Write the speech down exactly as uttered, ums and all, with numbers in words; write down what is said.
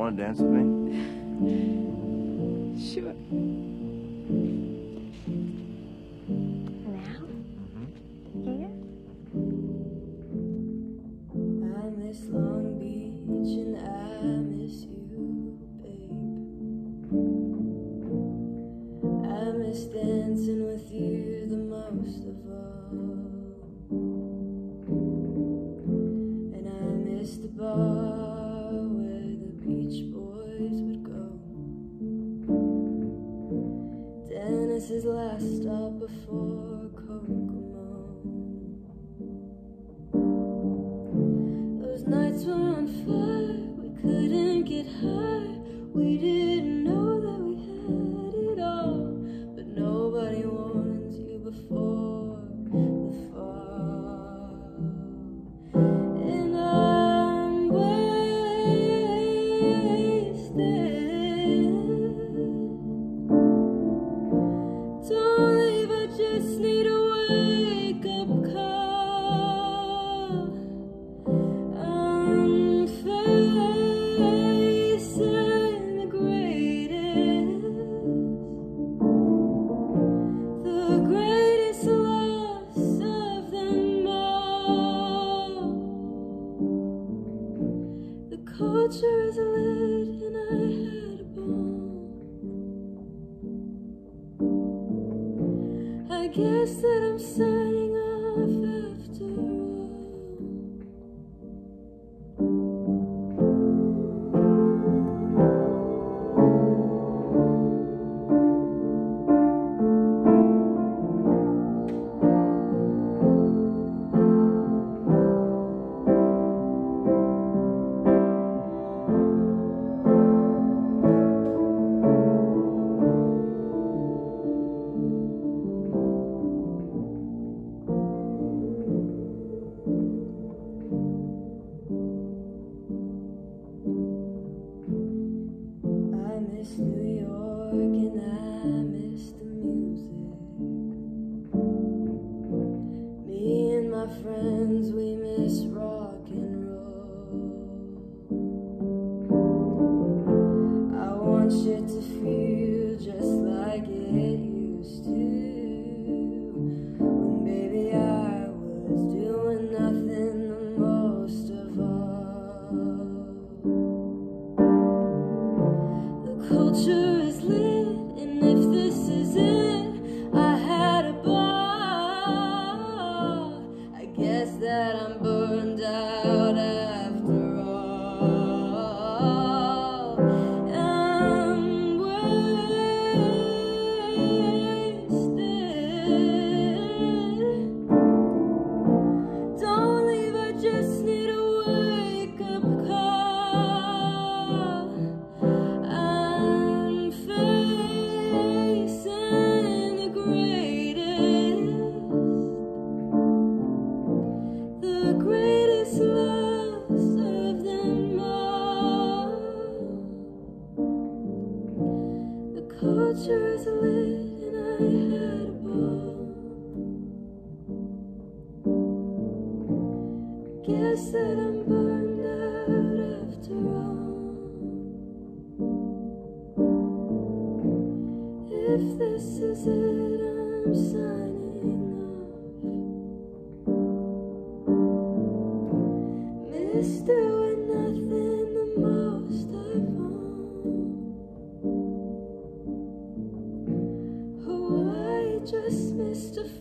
want to dance with me? Sure. Now? Mm-hmm. Here? I miss Long Beach and I miss you, babe. I miss dancing with you the most of all. And I miss the bar where the Beach Boys would go. Dennis's last stop before Kokomo. Those nights were on fire, we couldn't get high. We didn't know that we had it all. But nobody warns you before the fall. And I'm wasted. Don't leave, I just need a wake-up call. I'm facing the greatest, the greatest loss of them all. The culture is lit and I had a ball. I guess that I'm signing off after all. I miss New York and I miss the music. Me and my friends, we miss rock and roll. I want shit to feel just like it used to, when baby I was doing nothing the most of all. The culture is lit, and if this is it, I had a ball. I guess that I'm burned out after all. I'm wasted. Don't leave, I just need a wake-up call. I'm facing the greatest, the greatest loss of them all. The culture is lit and I had a ball. Guess that I'm burned out after all. If this is it, I'm signing off. Miss doing nothing the most of all. Oh, I just missed a